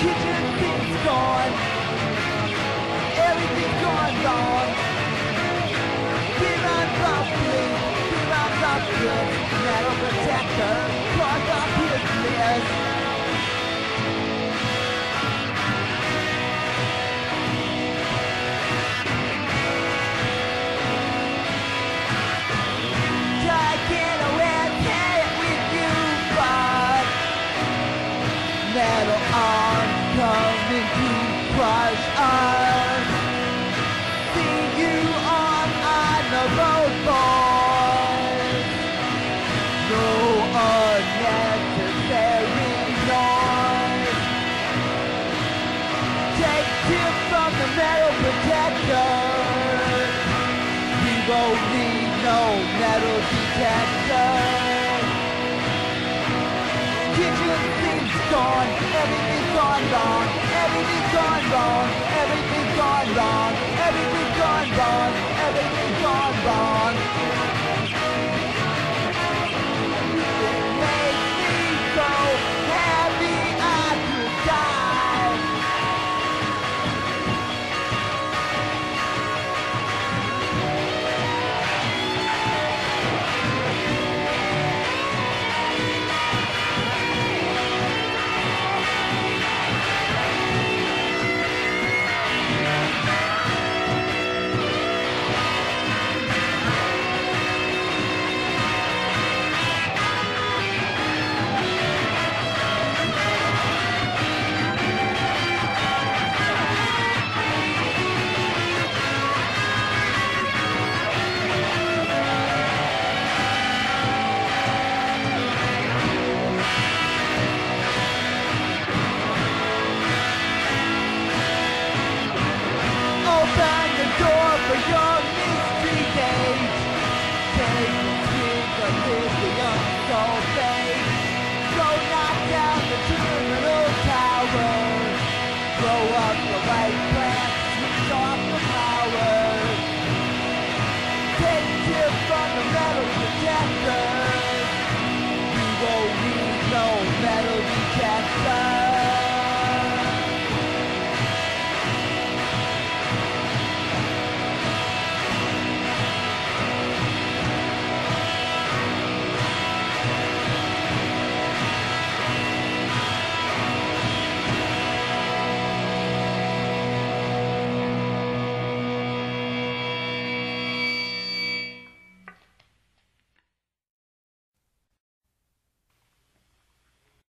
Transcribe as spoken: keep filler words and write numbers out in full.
Kitchen things gone. Everything's gone wrong. Give on roughly, give on roughly. Metal protector, clogged up his list. Giganto and hit with you, but metal arm coming to crush us. See you on on the road, boys. No unnecessary noise. Take tip from the metal protector. We won't need no metal detector. Kitchen things gone, everything's gone wrong, everything's gone wrong, everything's gone wrong, everything's gone wrong, everything's gone wrong.